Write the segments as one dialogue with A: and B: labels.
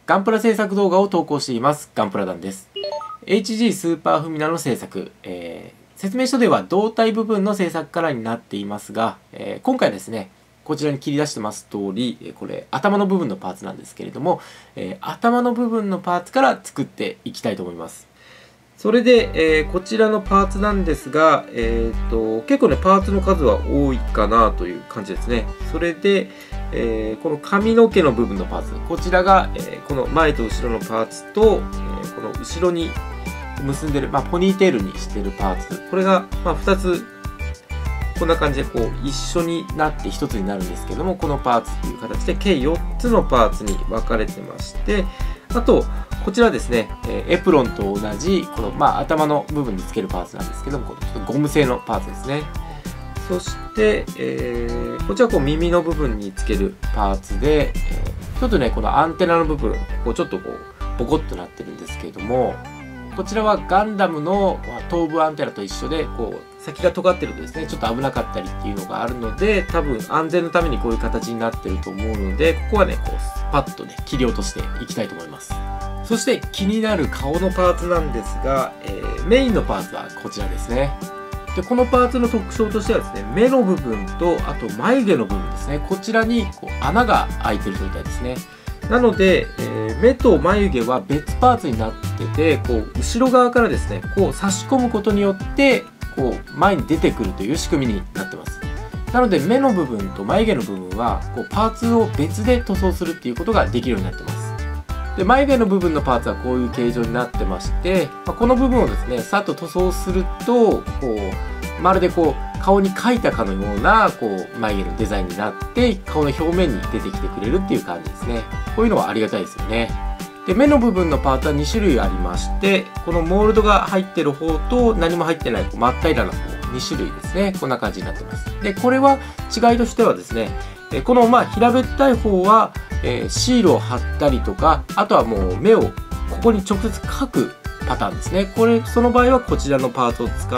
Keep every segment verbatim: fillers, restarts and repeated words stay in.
A: ガンプラ制作動画を投稿しています。ガンプラ団です。エイチジー スーパーフミナの制作、えー、説明書では胴体部分の制作からになっていますが、えー、今回ですね、こちらに切り出してます通り、これ頭の部分のパーツなんですけれども、えー、頭の部分のパーツから作っていきたいと思います。それで、えー、こちらのパーツなんですが、えー、と結構ねパーツの数は多いかなという感じですね。それで、えー、この髪の毛の部分のパーツ、こちらが、えー、この前と後ろのパーツと、えー、この後ろに結んでる、まあ、ポニーテールにしてるパーツ、これが、まあ、ふたつこんな感じでこう一緒になってひとつになるんですけども、このパーツっていう形で計よっつのパーツに分かれてまして、あとこちらですね、エプロンと同じこの、まあ、頭の部分につけるパーツなんですけども、このちょっとゴム製のパーツですね。そして、えー、こちらはこう耳の部分につけるパーツで、えー、ちょっとねこのアンテナの部分こうちょっとこうボコッとなってるんですけれども、こちらはガンダムの頭部アンテナと一緒でこう先が尖ってるとですねちょっと危なかったりっていうのがあるので、多分安全のためにこういう形になってると思うので、ここはねこうスパッとね切り落としていきたいと思います。そして気になる顔のパーツなんですが、えー、メインのパーツはこちらですね。でこのパーツの特徴としてはですね、目の部分とあと眉毛の部分ですね、こちらにこう穴が開いてる状態ですね。なので、えー、目と眉毛は別パーツになってて、こう後ろ側からですねこう差し込むことによってこう前に出てくるという仕組みになってます。なので目の部分と眉毛の部分はこうパーツを別で塗装するっていうことができるようになってます。で眉毛の部分のパーツはこういう形状になってまして、まあ、この部分をですねさっと塗装するとこうまるでこう顔に描いたかのようなこう眉毛のデザインになって顔の表面に出てきてくれるっていう感じですね。こういうのはありがたいですよね。で目の部分のパーツはにしゅるいありまして、このモールドが入ってる方と何も入ってないこう真っ平らな方にしゅるいですね。こんな感じになってます。でこれは違いとしてはですね、このまあ平べったい方は、えー、シールを貼ったりとか、あとはもう目をここに直接描くパターンですね。これその場合はこちらのパーツを使って、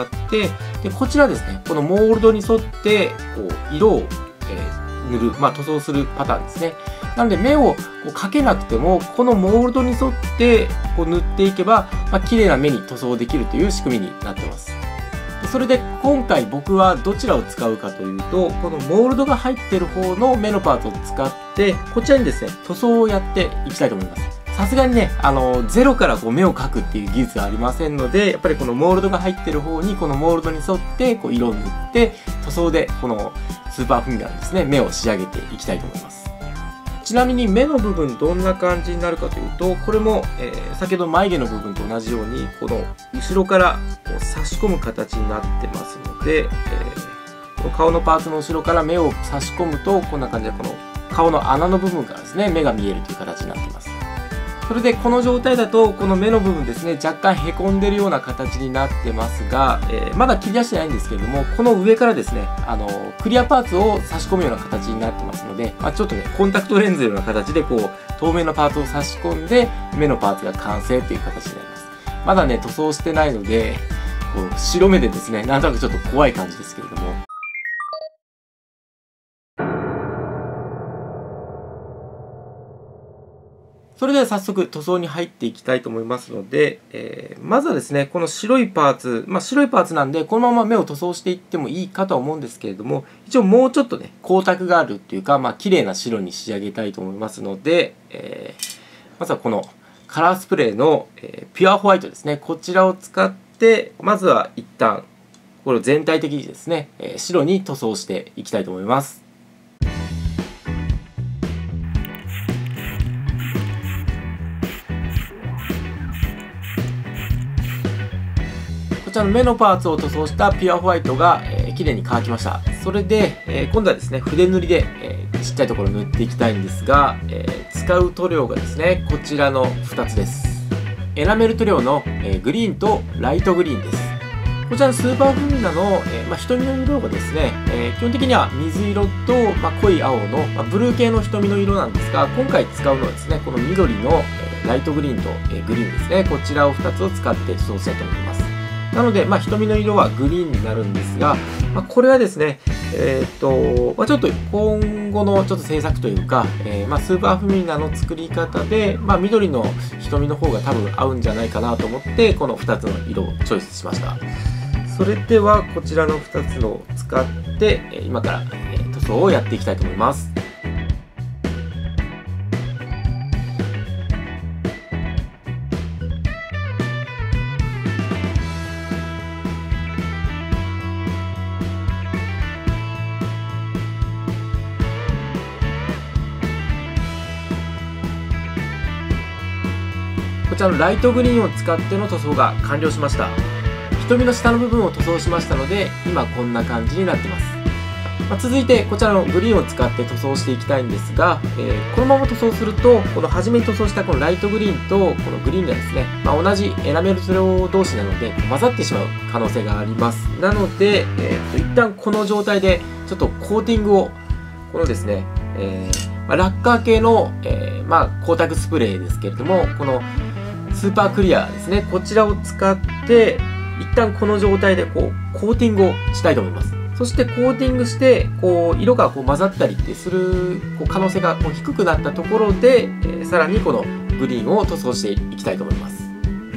A: でこちらですねこのモールドに沿ってこう色を、えー、塗る、まあ、塗装するパターンですね。なので目をこう描けなくてもこのモールドに沿ってこう塗っていけば、まあ、綺麗な目に塗装できるという仕組みになってます。それで今回僕はどちらを使うかというと、このモールドが入ってる方の目のパーツを使ってこちらにですね塗装をやっていきたいと思います。さすがにねあのゼロからこう目を描くっていう技術はありませんので、やっぱりこのモールドが入ってる方にこのモールドに沿ってこう色を塗って塗装でこのスーパーフミナのですね目を仕上げていきたいと思います。ちなみに目の部分どんな感じになるかというと、これも、えー、先ほど眉毛の部分と同じようにこの後ろからこう差し込む形になってますので、えー、この顔のパーツの後ろから目を差し込むとこんな感じでこの顔の穴の部分からですね目が見えるという形になっています。それでこの状態だとこの目の部分ですね若干へこんでるような形になってますが、えー、まだ切り出してないんですけれども、この上からですねあのクリアパーツを差し込むような形になってますので、まあ、ちょっとねコンタクトレンズのような形でこう透明なパーツを差し込んで目のパーツが完成という形になります。まだね塗装してないのでこう白目でですねなんとなくちょっと怖い感じですけれども、それでは早速塗装に入っていきたいと思いますので、えー、まずはですねこの白いパーツ、まあ、白いパーツなんでこのまま目を塗装していってもいいかとは思うんですけれども、一応もうちょっとね光沢があるっていうか、まあ綺麗な白に仕上げたいと思いますので、えー、まずはこのカラースプレーの、えー、ピュアホワイトですね、こちらを使ってまずは一旦これを全体的にですね、えー、白に塗装していきたいと思います。こちらの目のパーツを塗装したピュアホワイトが、えー、綺麗に乾きました。それで、えー、今度はですね筆塗りで、えー、ちっちゃいところ塗っていきたいんですが、えー、使う塗料がですねこちらのふたつです。エナメル塗料の、えー、グリーンとライトグリーンです。こちらのスーパーフミナの、えーまあ、瞳の色がですね、えー、基本的には水色と、まあ、濃い青の、まあ、ブルー系の瞳の色なんですが、今回使うのはですねこの緑の、えー、ライトグリーンと、えー、グリーンですね、こちらをふたつを使って塗装したいと思います。なので、まあ、瞳の色はグリーンになるんですが、まあ、これはですねえっ、と、まあ、ちょっと今後のちょっと制作というか、えーまあ、スーパーフミナの作り方で、まあ、緑の瞳の方が多分合うんじゃないかなと思って、このふたつの色をチョイスしました。それではこちらのふたつのを使って今から塗装をやっていきたいと思います。こちらのライトグリーンを使っての塗装が完了しました。瞳の下の部分を塗装しましたので、今こんな感じになってます。まあ、続いてこちらのグリーンを使って塗装していきたいんですが、えー、このまま塗装すると、この初めに塗装したこのライトグリーンとこのグリーンがですね、まあ、同じエナメル塗料同士なので混ざってしまう可能性があります。なので、えー、と一旦この状態でちょっとコーティングを、このですね、えーまあ、ラッカー系の、えーまあ、光沢スプレーですけれども、このスーパークリアですね、こちらを使って一旦この状態でこうコーティングをしたいと思います。そしてコーティングしてこう色がこう混ざったりってするこう可能性がこう低くなったところで、えー、さらにこのグリーンを塗装していきたいと思います。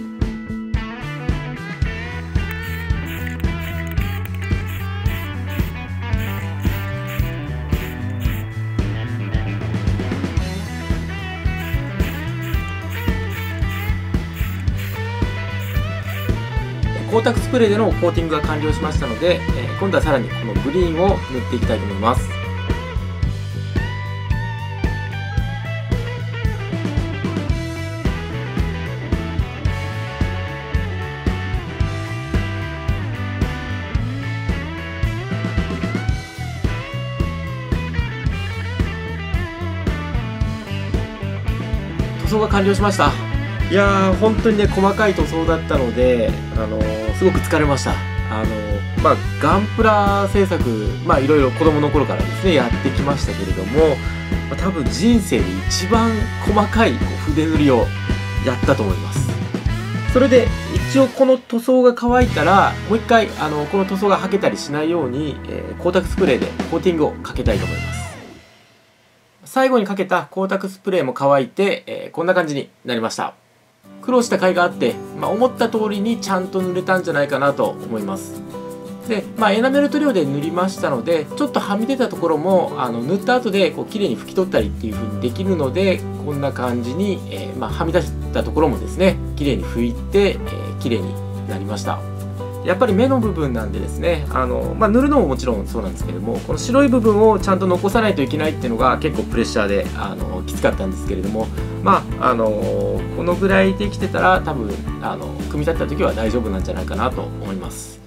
A: 光沢スプレーでのコーティングが完了しましたので、えー、今度はさらにこのグリーンを塗っていきたいと思います。塗装が完了しました。いやー本当にね細かい塗装だったので、あのー、すごく疲れました。あのー、まあガンプラ制作、まあいろいろ子供の頃からですねやってきましたけれども、まあ、多分人生で一番細かいこう筆塗りをやったと思います。それで一応この塗装が乾いたらもう一回あのこの塗装がはけたりしないように、えー、光沢スプレーでコーティングをかけたいと思います。最後にかけた光沢スプレーも乾いて、えー、こんな感じになりました。苦労した甲斐があって、まあ、思った通りにちゃんと塗れたんじゃないかなと思います。で、まあ、エナメル塗料で塗りましたので、ちょっとはみ出たところもあの塗った後でこう綺麗に拭き取ったりっていう風にできるので、こんな感じに、えーまあ、はみ出したところもですね綺麗に拭いて、えー、綺麗になりました。やっぱり目の部分なんでですね、あの、まあ、塗るのももちろんそうなんですけども、この白い部分をちゃんと残さないといけないっていうのが結構プレッシャーであのきつかったんですけれども、まああのこのぐらいできてたら多分あの組み立てた時は大丈夫なんじゃないかなと思います。